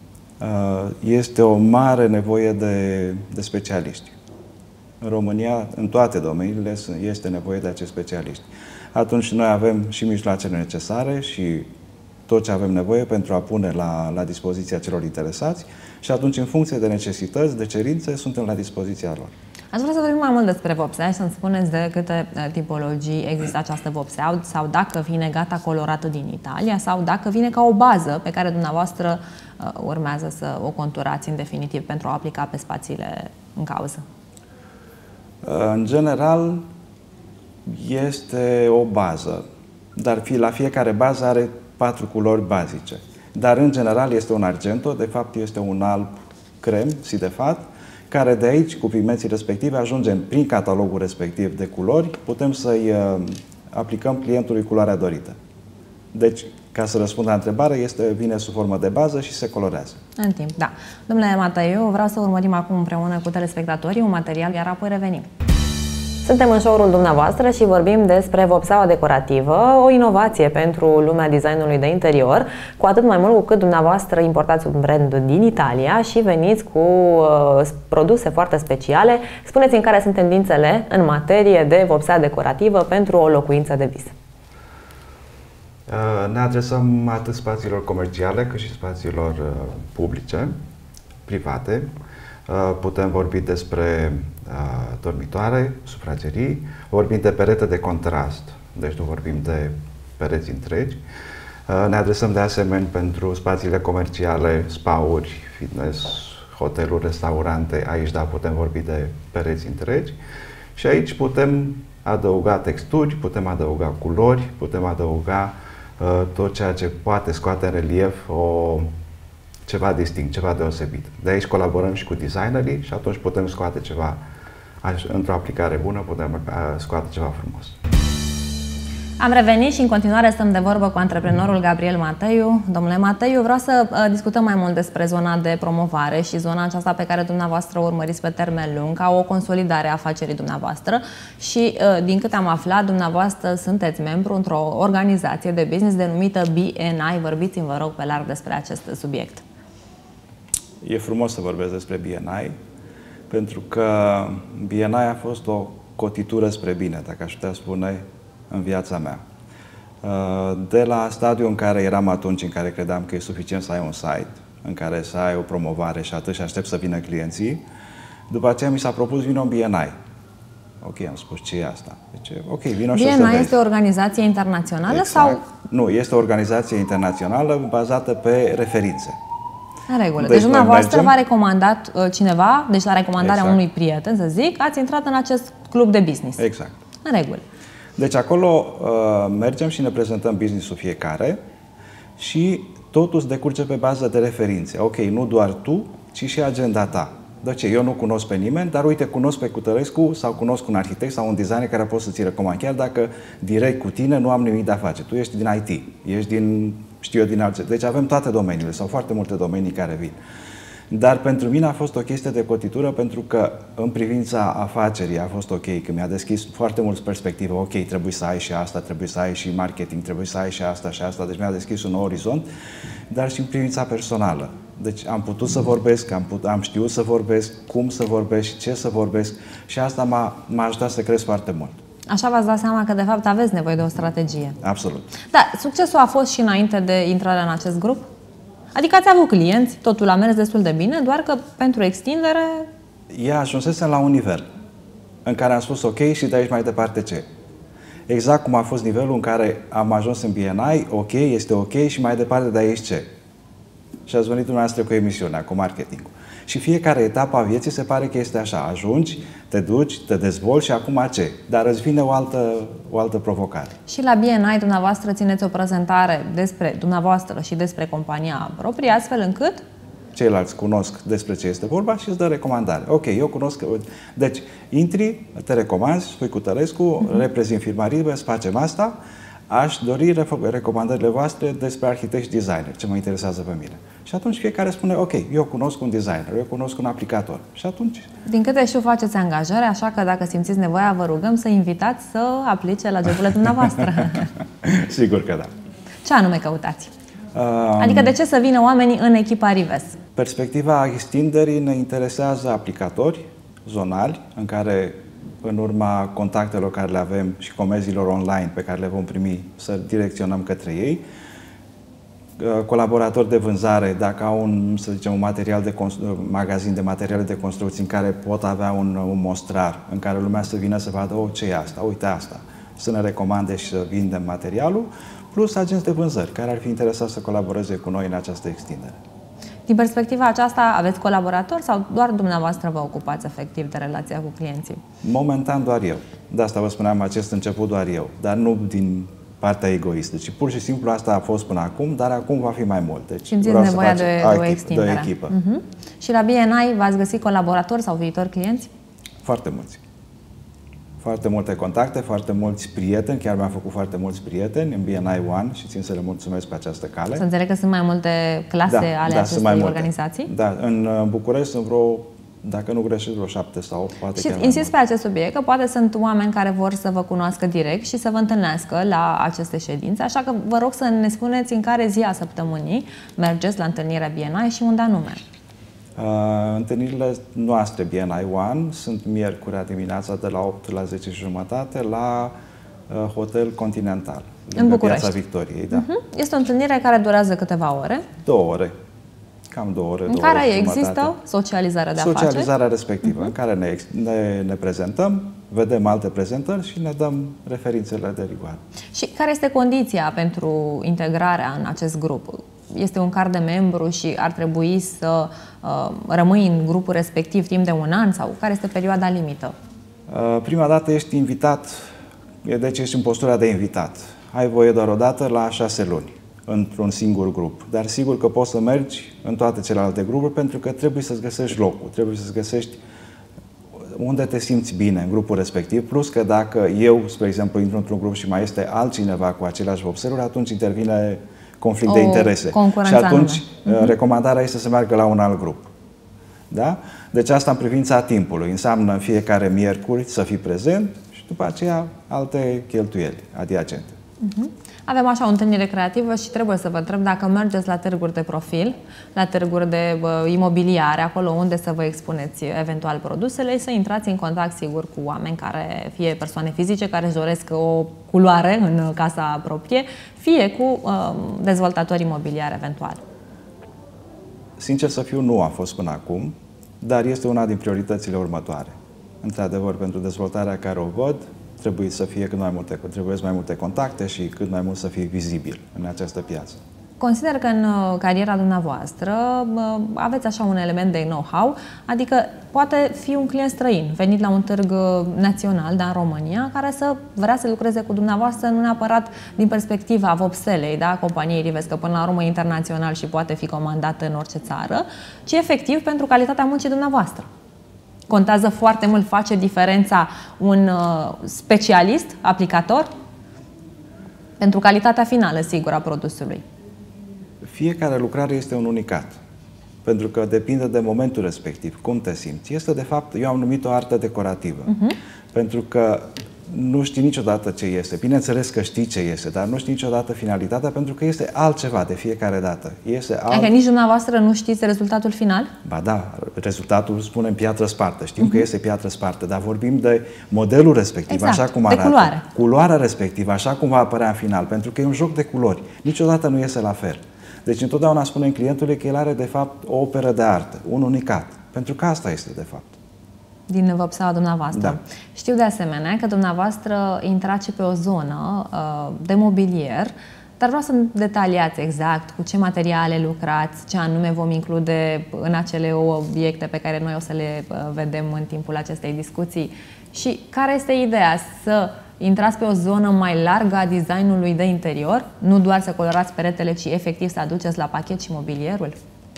Este o mare nevoie de specialiști. În România, în toate domeniile, este nevoie de acești specialiști. Atunci noi avem și mijloacele necesare și tot ce avem nevoie pentru a pune la dispoziția celor interesați și atunci, în funcție de necesități, de cerințe, suntem la dispoziția lor. Aș vrea să vorbim mai mult despre vopsea și să-mi spuneți de câte tipologii există această vopsea sau dacă vine gata colorată din Italia sau dacă vine ca o bază pe care dumneavoastră urmează să o conturați în definitiv pentru a aplica pe spațiile în cauză. În general, este o bază, dar la fiecare bază are 4 culori bazice. Dar, în general, este un argento, de fapt este un alb crem, sidefat, care de aici, cu pigmenții respective, ajungem prin catalogul respectiv de culori, putem să-i aplicăm clientului culoarea dorită. Deci, ca să răspund la întrebare, vine sub formă de bază și se colorează. În timp, da. Domnule Mateiu, vreau să urmărim acum împreună cu telespectatorii un material, iar apoi revenim. Suntem în show-ul dumneavoastră și vorbim despre vopseaua decorativă, o inovație pentru lumea designului de interior, cu atât mai mult cu cât dumneavoastră importați un brand din Italia și veniți cu produse foarte speciale. Spuneți-mi care sunt tendințele în materie de vopsea decorativă pentru o locuință de vis. Ne adresăm atât spațiilor comerciale cât și spațiilor publice, private. Putem vorbi despre dormitoare, sufragerii, vorbim de perete de contrast, deci nu vorbim de pereți întregi. Ne adresăm de asemenea pentru spațiile comerciale, spa-uri, fitness, hoteluri, restaurante. Aici, da, putem vorbi de pereți întregi. Și aici putem adăuga texturi, putem adăuga culori, putem adăuga tot ceea ce poate scoate în relief ceva distinct, ceva deosebit. De aici colaborăm și cu designerii și atunci putem scoate ceva, într-o aplicare bună, putem scoate ceva frumos. Am revenit și în continuare stăm de vorbă cu antreprenorul Gabriel Mateiu. Domnule Mateiu, vreau să discutăm mai mult despre zona de promovare și zona aceasta pe care dumneavoastră o urmăriți pe termen lung, ca o consolidare a afacerii dumneavoastră și, din câte am aflat, dumneavoastră sunteți membru într-o organizație de business denumită BNI. Vorbiți-mi, vă rog, pe larg despre acest subiect. E frumos să vorbesc despre BNI, pentru că BNI a fost o cotitură spre bine, dacă aș putea spune, în viața mea. De la stadiul în care eram atunci, în care credeam că e suficient să ai un site, în care să ai o promovare și atât și aștept să vină clienții, după aceea mi s-a propus vină un BNI. Ok, am spus ce e asta. Deci, ok, vino și BNI este o organizație internațională exact. sau? Nu, este o organizație internațională bazată pe referințe. În regulă. Deci dumneavoastră v-a recomandat cineva, deci la recomandarea unui prieten, să zic, ați intrat în acest club de business. Exact. În regulă. Deci acolo mergem și ne prezentăm business-ul fiecare și totul se decurge pe bază de referințe. Ok, nu doar tu, ci și agenda ta. Deci eu nu cunosc pe nimeni, dar uite, cunosc pe Cutărescu sau cunosc un arhitect sau un designer care pot să-ți recomand, chiar dacă direct cu tine nu am nimic de a face. Tu ești din IT, ești din, știu eu, din alte. Deci avem toate domeniile sau foarte multe domenii care vin. Dar pentru mine a fost o chestie de cotitură pentru că în privința afacerii a fost ok, că mi-a deschis foarte mult perspectivă. Ok, trebuie să ai și asta, trebuie să ai și marketing, trebuie să ai și asta și asta. Deci mi-a deschis un nou orizont, dar și în privința personală. Deci am putut să vorbesc, am știut să vorbesc, cum să vorbesc, ce să vorbesc și asta m-a ajutat să cresc foarte mult. Așa v-ați dat seama că de fapt aveți nevoie de o strategie. Absolut. Da, succesul a fost și înainte de intrarea în acest grup? Adică ați avut clienți, totul a mers destul de bine, doar că pentru extindere... Ea ajunsesem la un nivel în care am spus ok și de aici mai departe ce? Exact cum a fost nivelul în care am ajuns în BNI, ok, este ok și mai departe de aici ce? Și ați venit dumneavoastră cu emisiunea, cu marketingul. Și fiecare etapă a vieții se pare că este așa. Ajungi, te duci, te dezvolți și acum ce? Dar îți vine o altă provocare. Și la BNI dumneavoastră țineți o prezentare despre dumneavoastră și despre compania proprie, astfel încât? Ceilalți cunosc despre ce este vorba și îți dă recomandare. Ok, eu cunosc... Deci, intri, te recomanzi, spui Cutărescu, reprezint firma Ribes, facem asta, aș dori recomandările voastre despre arhitect și designer, ce mă interesează pe mine. Și atunci fiecare spune, ok, eu cunosc un designer, eu cunosc un aplicator. Și atunci... Din câte știu, faceți angajări, așa că dacă simțiți nevoia, vă rugăm să invitați să aplice la joburile dumneavoastră. Sigur că da. Ce anume căutați? Adică de ce să vină oamenii în echipa Rives? Perspectiva extinderii ne interesează aplicatori zonali, în care în urma contactelor care le avem și comenzilor online pe care le vom primi, să direcționăm către ei. Colaboratori de vânzare, dacă au un, să zicem, un magazin de materiale de construcții în care pot avea un mostrar, în care lumea să vină să vadă, oh, ce e asta, uite asta, să ne recomande și să vindem materialul, plus agenți de vânzări, care ar fi interesați să colaboreze cu noi în această extindere. Din perspectiva aceasta, aveți colaboratori sau doar dumneavoastră vă ocupați efectiv de relația cu clienții? Momentan doar eu. De asta vă spuneam acest început doar eu, dar nu din partea egoistă. Deci pur și simplu asta a fost până acum, dar acum va fi mai mult. Deci simțiți nevoia de o extindere. De echipă. Și la BNI v-ați găsit colaboratori sau viitori clienți? Foarte mulți. Foarte multe contacte, foarte mulți prieteni, chiar mi-am făcut foarte mulți prieteni în BNI One și țin să le mulțumesc pe această cale. Să înțeleg că sunt mai multe clase ale acestei organizații? Da, în București sunt vreo, dacă nu greșesc, vreo 7 sau 8, poate și chiar insist pe acest subiect, că poate sunt oameni care vor să vă cunoască direct și să vă întâlnească la aceste ședințe, așa că vă rog să ne spuneți în care zi a săptămânii mergeți la întâlnirea BNI și unde anume. Întâlnirile noastre BNI One sunt miercurea dimineața de la 8 la 10 și jumătate la Hotel Continental, în București. Piața Victoriei. Da. Este o întâlnire care durează câteva ore? 2 ore. Cam 2 ore. În care există socializarea de afaceri? Socializarea respectivă, în care ne prezentăm, vedem alte prezentări și ne dăm referințele de rigoare. Și care este condiția pentru integrarea în acest grup? Este un card de membru și ar trebui să rămâi în grupul respectiv timp de 1 an sau care este perioada limită? Prima dată ești invitat, deci ești în postura de invitat. Ai voie doar o dată la 6 luni, într-un singur grup. Dar sigur că poți să mergi în toate celelalte grupuri pentru că trebuie să-ți găsești locul, trebuie să-ți găsești unde te simți bine în grupul respectiv, plus că dacă eu, spre exemplu, intru într-un grup și mai este altcineva cu aceleași vopseruri, atunci intervine conflict de interese. Și atunci recomandarea este să meargă la un alt grup. Da? Deci asta în privința timpului. Înseamnă în fiecare miercuri să fii prezent și după aceea alte cheltuieli adiacente. Avem așa o întâlnire creativă și trebuie să vă întreb dacă mergeți la târguri de profil, la târguri de imobiliare, acolo unde să vă expuneți eventual produsele, să intrați în contact sigur cu oameni care, fie persoane fizice care își doresc o culoare în casa proprie, fie cu dezvoltatori imobiliari eventual. Sincer să fiu, nu a fost până acum, dar este una din prioritățile următoare. Într-adevăr, pentru dezvoltarea care o văd, trebuie să fie trebuie mai multe contacte și cât mai mult să fie vizibil în această piață. Consider că în cariera dumneavoastră aveți așa un element de know-how, adică poate fi un client străin venit la un târg național, dar în România, care să vrea să lucreze cu dumneavoastră, nu neapărat din perspectiva vopselei, da, companiei Rives, că până la urmă e internațional și poate fi comandat în orice țară, ci efectiv pentru calitatea muncii dumneavoastră. Contează foarte mult, face diferența un specialist, aplicator, pentru calitatea finală, sigur, a produsului. Fiecare lucrare este un unicat, pentru că depinde de momentul respectiv, cum te simți. Este, de fapt, eu am numit o artă decorativă, pentru că nu știi niciodată ce este. Bineînțeles că știi ce este, dar nu știi niciodată finalitatea, pentru că este altceva de fiecare dată. Adică nici dumneavoastră nu știți rezultatul final? Ba da, rezultatul spunem piatră spartă. Știm că este piatră spartă, dar vorbim de modelul respectiv, exact, așa cum arată. De culoare. Culoarea respectivă, așa cum va apărea în final, pentru că e un joc de culori. Niciodată nu iese la fel. Deci întotdeauna spunem clientului că el are de fapt o operă de artă, un unicat, pentru că asta este de fapt. Din vopseaua dumneavoastră. Da. Știu de asemenea că dumneavoastră intrați pe o zonă de mobilier, dar vreau să detaliați exact cu ce materiale lucrați, ce anume vom include în acele obiecte pe care noi o să le vedem în timpul acestei discuții și care este ideea să intrați pe o zonă mai largă a designului de interior, nu doar să colorați peretele, ci efectiv să aduceți la pachet și mobilierul?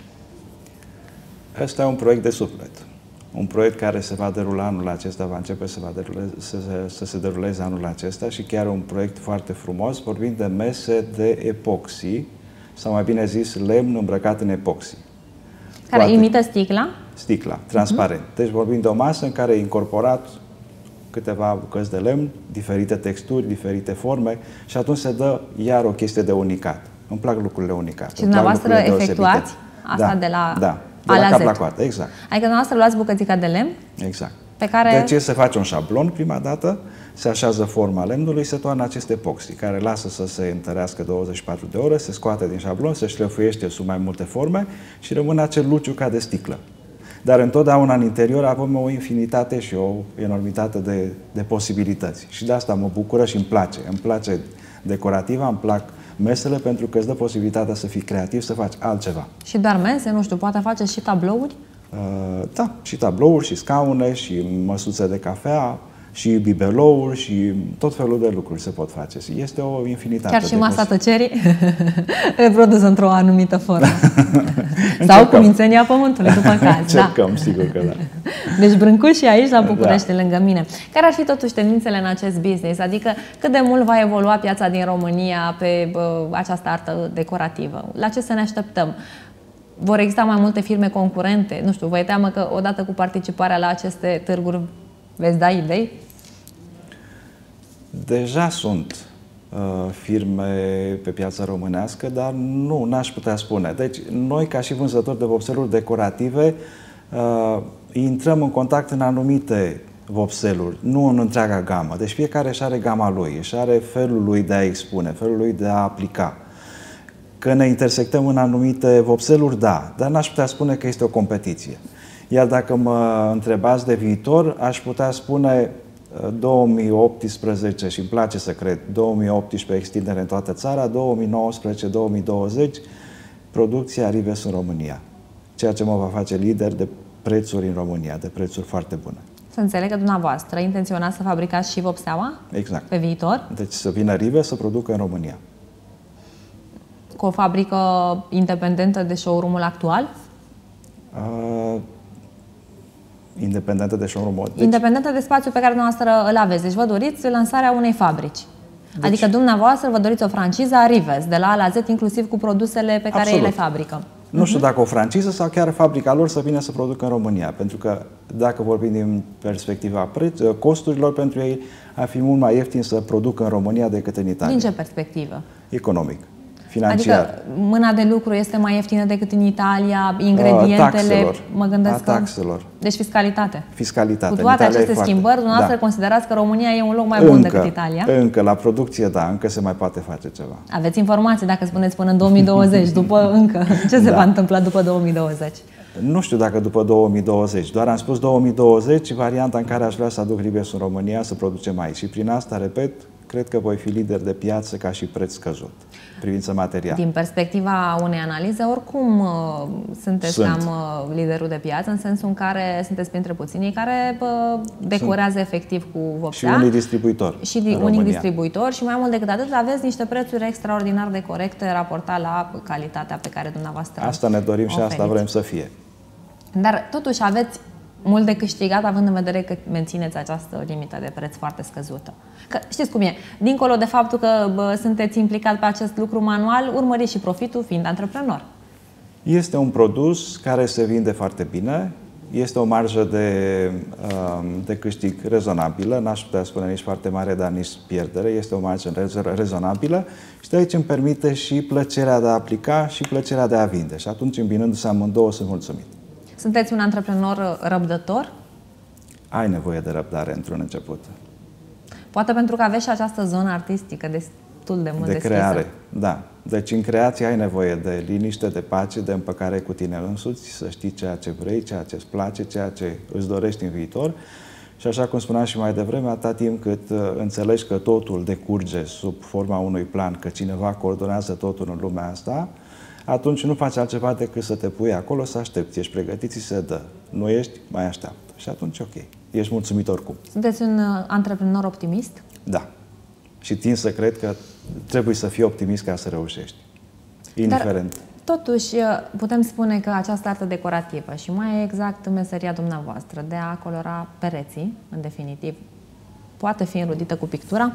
Ăsta e un proiect de suflet. Un proiect care se va derula anul acesta, va începe să se deruleze anul acesta și chiar un proiect foarte frumos, vorbind de mese de epoxy, sau mai bine zis, lemn îmbrăcat în epoxy. Care imită sticla? Sticla, transparent. Deci vorbim de o masă în care e incorporat câteva bucăți de lemn, diferite texturi, diferite forme și atunci se dă iar o chestie de unicat. Îmi plac lucrurile unicate. Și dumneavoastră efectuați asta de la cap la coadă, exact. Adică dumneavoastră luați bucățica de lemn? Exact. Pe care... Deci se face un șablon prima dată, se așează forma lemnului, se toarnă acest epoxy, care lasă să se întărească 24 de ore, se scoate din șablon, se șlefuiește sub mai multe forme și rămâne acel luciu ca de sticlă. Dar întotdeauna în interior avem o infinitate și o enormitate de posibilități. Și de asta mă bucură și îmi place. Îmi place decorativa, îmi plac mesele pentru că îți dă posibilitatea să fii creativ, să faci altceva. Și doar mese? Nu știu, poate faceți și tablouri? Da, și tablouri, și scaune, și măsuțe de cafea, și bibelouri, și tot felul de lucruri se pot face. Este o infinitate. Chiar și masa tăcerii reprodusă într-o anumită formă. Sau cumințenia pământului, după caz. Încercăm, sigur că da. Deci Brâncuș și aici la București, lângă mine. Care ar fi totuși tendințele în acest business? Adică cât de mult va evolua piața din România pe această artă decorativă? La ce să ne așteptăm? Vor exista mai multe firme concurente? Nu știu, vă e teamă că odată cu participarea la aceste târguri veți da idei? Deja sunt firme pe piața românească, dar nu, n-aș putea spune. Deci, noi, ca și vânzători de vopseluri decorative, intrăm în contact în anumite vopseluri, nu în întreaga gamă. Deci fiecare își are gama lui, își are felul lui de a expune, felul lui de a aplica. Că ne intersectăm în anumite vopseluri, da, dar n-aș putea spune că este o competiție. Iar dacă mă întrebați de viitor, aș putea spune 2018, și îmi place să cred, 2018 extindere în toată țara, 2019-2020 producția Rives în România. Ceea ce mă va face lider de prețuri în România, de prețuri foarte bune. Să înțeleg că dumneavoastră intenționați să fabricați și vopseaua? Exact. Pe viitor? Deci să vină Rives să producă în România. Cu o fabrică independentă de showroom-ul actual? Independentă de showroom-ul. Deci, independentă de spațiul pe care dumneavoastră îl aveți. Deci vă doriți lansarea unei fabrici. Deci, adică dumneavoastră vă doriți o franciză a Rives, de la A la Z, inclusiv cu produsele pe care ei le fabrică. Nu știu dacă o franciză sau chiar fabrica lor să vină să producă în România. Pentru că dacă vorbim din perspectiva costurilor, pentru ei ar fi mult mai ieftin să producă în România decât în Italia. Din ce perspectivă? Economic. Financiar. Adică mâna de lucru este mai ieftină decât în Italia, ingredientele, taxelor, mă gândesc taxelor. Deci fiscalitate. Fiscalitate. Cu toate aceste schimbări, dumneavoastră considerați că România e un loc mai bun decât Italia? Încă, la producție, da, încă se mai poate face ceva. Aveți informații, dacă spuneți până în 2020, după încă. Ce se va întâmpla după 2020? Nu știu dacă după 2020, doar am spus 2020, varianta în care aș vrea să aduc Ribes în România, să producem aici. Și prin asta, repet, cred că voi fi lider de piață ca și preț scăzut, privință materială. Din perspectiva unei analize, oricum sunteți cam liderul de piață, în sensul în care sunteți printre puținii care decorează efectiv cu vopsea. Și unii distribuitori. Și unii distribuitori și mai mult decât atât aveți niște prețuri extraordinar de corecte raportat la calitatea pe care dumneavoastră asta ne dorim și asta vrem să fie. Dar totuși aveți mult de câștigat, având în vedere că mențineți această limită de preț foarte scăzută. Că știți cum e, dincolo de faptul că sunteți implicat pe acest lucru manual, urmăriți și profitul fiind antreprenor. Este un produs care se vinde foarte bine, este o marjă de câștig rezonabilă, n-aș putea spune nici foarte mare, dar nici pierdere, este o marjă rezonabilă și de aici îmi permite și plăcerea de a aplica și plăcerea de a vinde. Și atunci, îmbinându-se amândouă, sunt mulțumit. Sunteți un antreprenor răbdător? Ai nevoie de răbdare într-un început. Poate pentru că aveți și această zonă artistică destul de mult deschisă. De creare, da. Deci în creație ai nevoie de liniște, de pace, de împăcare cu tine însuți, să știi ceea ce vrei, ceea ce îți place, ceea ce îți dorești în viitor. Și așa cum spuneam și mai devreme, atâta timp cât înțelegi că totul decurge sub forma unui plan, că cineva coordonează totul în lumea asta, atunci nu faci altceva decât să te pui acolo, să aștepți. Ești pregătit, ți se dă. Nu ești, mai așteaptă. Și atunci, ok. Ești mulțumit oricum. Sunteți un antreprenor optimist? Da. Și tind să cred că trebuie să fii optimist ca să reușești. Indiferent. Dar, totuși, putem spune că această artă decorativă și mai exact meseria dumneavoastră de a colora pereții, în definitiv, poate fi înrudită cu pictura?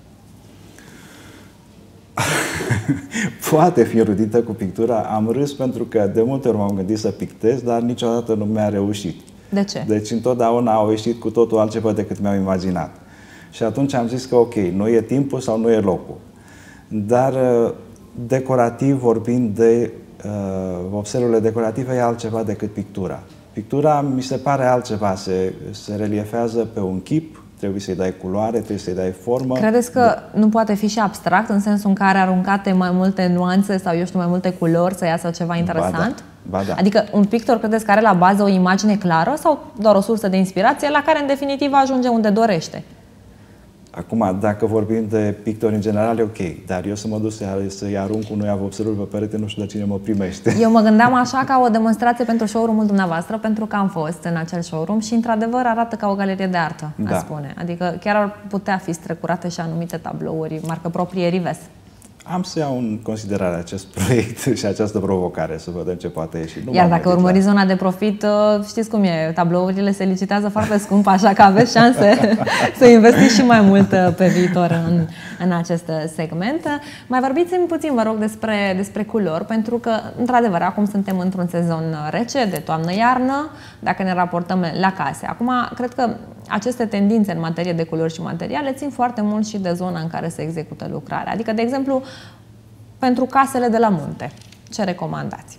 Poate fi înrudită cu pictura. Am râs pentru că de multe ori m-am gândit să pictez, dar niciodată nu mi-a reușit. De ce? Deci întotdeauna au ieșit cu totul altceva decât mi-am imaginat. Și atunci am zis că ok, nu e timpul sau nu e locul. Dar decorativ, vorbind de vopselurile decorative, e altceva decât pictura. Pictura mi se pare altceva, se reliefează pe un chip, trebuie să-i dai culoare, trebuie să-i dai formă. Credeți că nu poate fi și abstract, în sensul în care aruncate mai multe nuanțe sau, eu știu, mai multe culori să iasă ceva interesant? Ba da. Adică un pictor credeți că are la bază o imagine clară sau doar o sursă de inspirație la care în definitiv ajunge unde dorește? Acum, dacă vorbim de pictori în general, e ok, dar eu să mă duc să-i arunc unuia vopselul pe perete, nu știu de cine mă primește. Eu mă gândeam așa ca o demonstrație pentru showroom-ul dumneavoastră, pentru că am fost în acel showroom și într-adevăr arată ca o galerie de artă, aș spune. Adică chiar ar putea fi strecurate și anumite tablouri, marcă proprie Ribes. Am să iau în considerare acest proiect și această provocare, să vedem ce poate ieși. Iar dacă urmăriți zona de profit, știți cum e, tablourile se licitează foarte scump, așa că aveți șanse să investiți și mai mult pe viitor în acest segment. Mai vorbiți-mi puțin, vă rog, despre culori, pentru că, într-adevăr, acum suntem într-un sezon rece, de toamnă-iarnă, dacă ne raportăm la case. Acum, cred că aceste tendințe în materie de culori și materiale țin foarte mult și de zona în care se execută lucrarea. Adică, de exemplu, pentru casele de la munte, ce recomandați?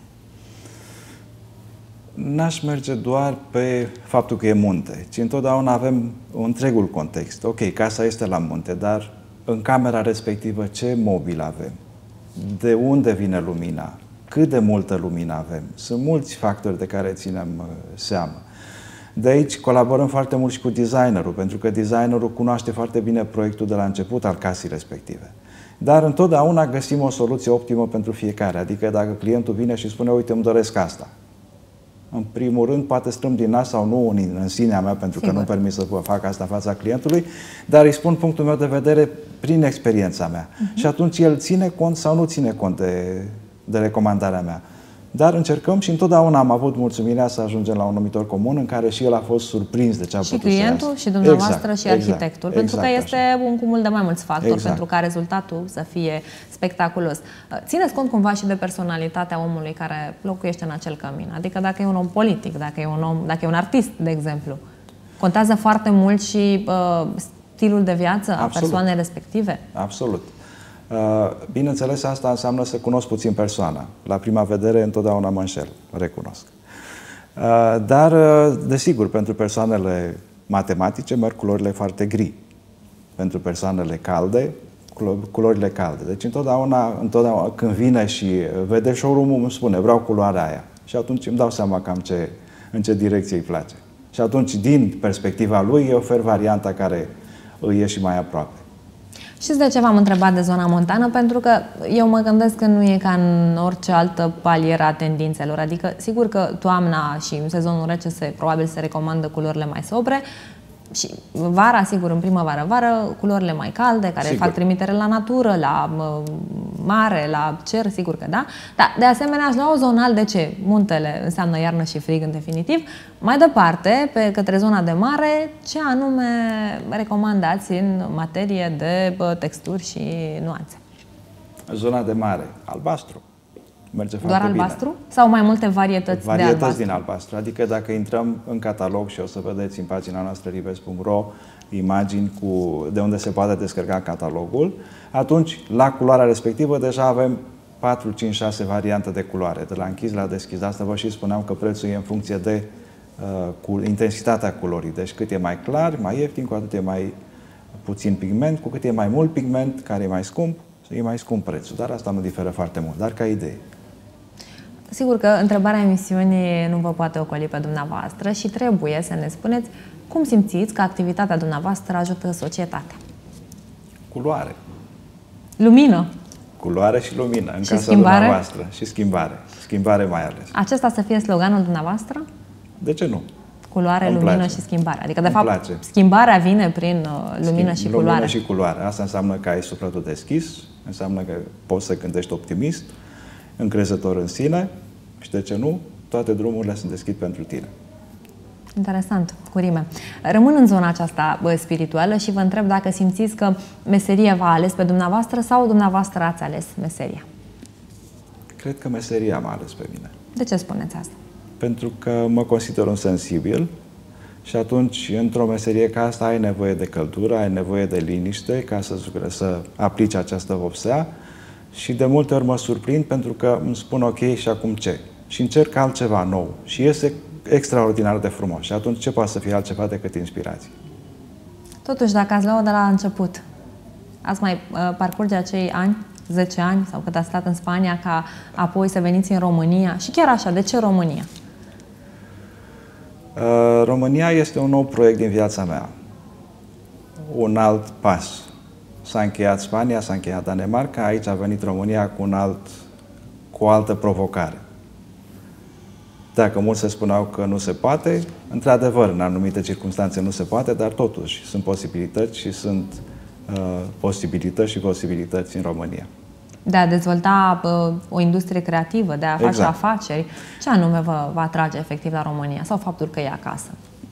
N-aș merge doar pe faptul că e munte, ci întotdeauna avem întregul context. Ok, casa este la munte, dar în camera respectivă ce mobil avem? De unde vine lumina? Cât de multă lumină avem? Sunt mulți factori de care ținem seama. De aici colaborăm foarte mult și cu designerul, pentru că designerul cunoaște foarte bine proiectul de la început al casei respective. Dar întotdeauna găsim o soluție optimă pentru fiecare. Adică dacă clientul vine și spune, uite, îmi doresc asta. În primul rând, poate strâm din nas sau nu în sinea mea, pentru că nu-mi permit să fac asta în fața clientului, dar îi spun punctul meu de vedere prin experiența mea. Și atunci el ține cont sau nu ține cont de recomandarea mea. Dar încercăm și întotdeauna am avut mulțumirea să ajungem la un numitor comun în care și el a fost surprins de ce a putut să iasă. Și clientul, și dumneavoastră, și arhitectul. Pentru că este un cumul de mai mulți factori pentru ca rezultatul să fie spectaculos. Țineți cont cumva și de personalitatea omului care locuiește în acel cămin. Adică dacă e un om politic, dacă e un artist, de exemplu. Contează foarte mult și stilul de viață a persoanei respective? Absolut. Bineînțeles, asta înseamnă să cunosc puțin persoana. La prima vedere, întotdeauna mă înșel, recunosc. Dar, desigur, pentru persoanele matematice merg culorile foarte gri. Pentru persoanele calde, culorile calde. Deci întotdeauna când vine și vede showroom-ul, îmi spune, vreau culoarea aia. Și atunci îmi dau seama cam în ce direcție îi place. Și atunci, din perspectiva lui, îi ofer varianta care îi e și mai aproape. Știți de ce v-am întrebat de zona montană? Pentru că eu mă gândesc că nu e ca în orice altă palieră a tendințelor. Adică, sigur că toamna și în sezonul rece probabil se recomandă culorile mai sobre și vara, sigur, în primăvară, culorile mai calde, care fac trimitere la natură, la mare, la cer, sigur că da. Dar, de asemenea, aș lua o zonal. De ce? Muntele înseamnă iarnă și frig, în definitiv. Mai departe, către zona de mare, ce anume recomandați în materie de texturi și nuanțe? Zona de mare, albastru. Merge doar foarte albastru? bine. Sau mai multe varietăți de albastru? Varietăți din albastru. Adică dacă intrăm în catalog și o să vedeți în pagina noastră rives.ro imagini de unde se poate descărca catalogul, atunci la culoarea respectivă deja avem 4, 5, 6 variante de culoare. De la închis la deschis. Asta vă și spuneam că prețul e în funcție de intensitatea culorii. Deci cât e mai clar, mai ieftin, cu atât e mai puțin pigment, cu cât e mai mult pigment, care e mai scump, e mai scump prețul. Dar asta nu diferă foarte mult, dar ca idee. Sigur că întrebarea emisiunii nu vă poate ocoli pe dumneavoastră și trebuie să ne spuneți cum simțiți că activitatea dumneavoastră ajută societatea. Culoare. Lumină. Culoare și lumină în casa schimbare? Dumneavoastră. Și schimbare. Schimbare mai ales. Acesta să fie sloganul dumneavoastră? De ce nu? Culoare, Îmi lumină place. și schimbare. Adică, de Îmi fapt, place. schimbarea vine prin lumină și culoare. Lumină și culoare. Asta înseamnă că ai sufletul deschis, înseamnă că poți să gândești optimist, încrezător în sine și, de ce nu, toate drumurile sunt deschise pentru tine. Interesant, cu rime. Rămân în zona aceasta spirituală și vă întreb dacă simțiți că meseria v-a ales pe dumneavoastră sau dumneavoastră ați ales meseria. Cred că meseria m-a ales pe mine. De ce spuneți asta? Pentru că mă consider un sensibil și atunci, într-o meserie ca asta, ai nevoie de căldură, ai nevoie de liniște ca să aplici această vopsea și de multe ori mă surprind pentru că îmi spun ok, și acum ce? Și încerc altceva nou și iese extraordinar de frumos. Și atunci ce poate să fie altceva decât inspirație? Totuși, dacă ați luat de la început, ați mai parcurge acei ani, 10 ani sau cât ați stat în Spania, ca apoi să veniți în România? Și chiar așa, de ce România? România este un nou proiect din viața mea. Un alt pas. S-a încheiat Spania, s-a încheiat Danemarca, aici a venit România cu o altă provocare. Dacă mulți se spuneau că nu se poate, într-adevăr, în anumite circunstanțe nu se poate, dar totuși sunt posibilități și sunt posibilități în România. De a dezvolta o industrie creativă, de a face afaceri, ce anume vă atrage efectiv la România? Sau faptul că e acasă?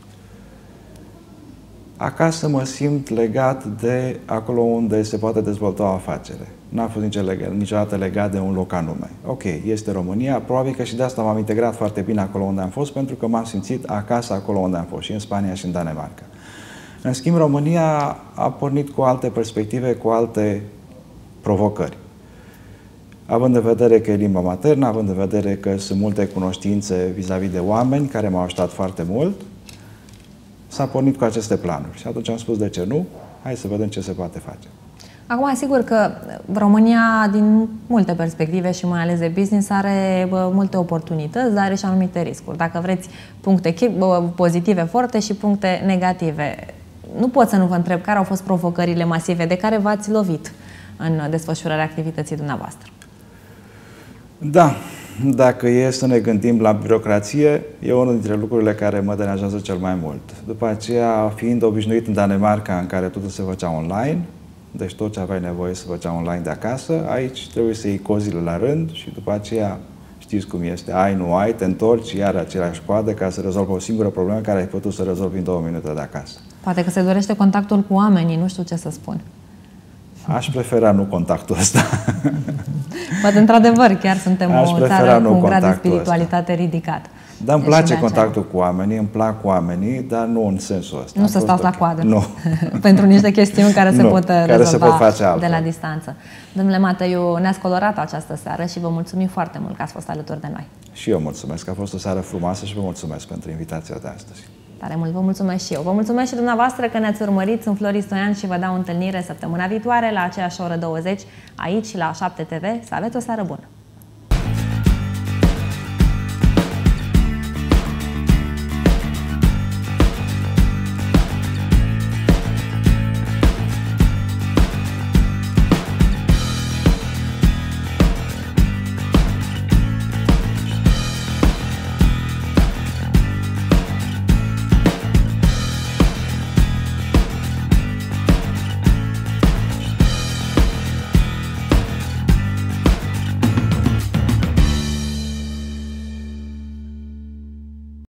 Acasă mă simt legat de acolo unde se poate dezvolta o afacere. N-am fost niciodată legat de un loc anume. Ok, este România, probabil că și de asta m-am integrat foarte bine acolo unde am fost, pentru că m-am simțit acasă acolo unde am fost, și în Spania și în Danemarca. În schimb, România a pornit cu alte perspective, cu alte provocări. Având în vedere că e limba maternă, având în vedere că sunt multe cunoștințe vis-a-vis de oameni care m-au ajutat foarte mult, s-a pornit cu aceste planuri. Și atunci am spus, de ce nu? Hai să vedem ce se poate face. Acum, sigur că România, din multe perspective și mai ales de business, are multe oportunități, dar are și anumite riscuri. Dacă vreți puncte pozitive forte și puncte negative. Nu pot să nu vă întreb care au fost provocările masive de care v-ați lovit în desfășurarea activității dumneavoastră. Da, dacă e să ne gândim la birocrație, e unul dintre lucrurile care mă deranjează cel mai mult. După aceea, fiind obișnuit în Danemarca, în care totul se făcea online, deci tot ce aveai nevoie se făcea online de acasă, aici trebuie să iei cozile la rând și după aceea știți cum este, ai, nu ai, te întorci, iar aceleași coadă ca să rezolvi o singură problemă care ai putut să rezolvi în 2 minute de acasă. Poate că se dorește contactul cu oamenii, nu știu ce să spun. Aș prefera nu contactul ăsta. Poate, într-adevăr, chiar suntem o țară cu un grad de spiritualitate ridicat. Dar îmi place contactul cu oamenii, îmi plac oamenii, dar nu în sensul ăsta. Nu să stați la coadă. Nu. Pentru niște chestiuni care se pot rezolva de la altfel. distanță. Domnule Mateiu, ne-ați colorat această seară și vă mulțumim foarte mult că ați fost alături de noi. Și eu mulțumesc, că a fost o seară frumoasă și vă mulțumesc pentru invitația de astăzi. Tare mult vă mulțumesc și eu. Vă mulțumesc și dumneavoastră că ne-ați urmărit. Sunt Floris Stoian și vă dau întâlnire săptămâna viitoare la aceeași oră 20 aici la 7 TV. Să aveți o seară bună!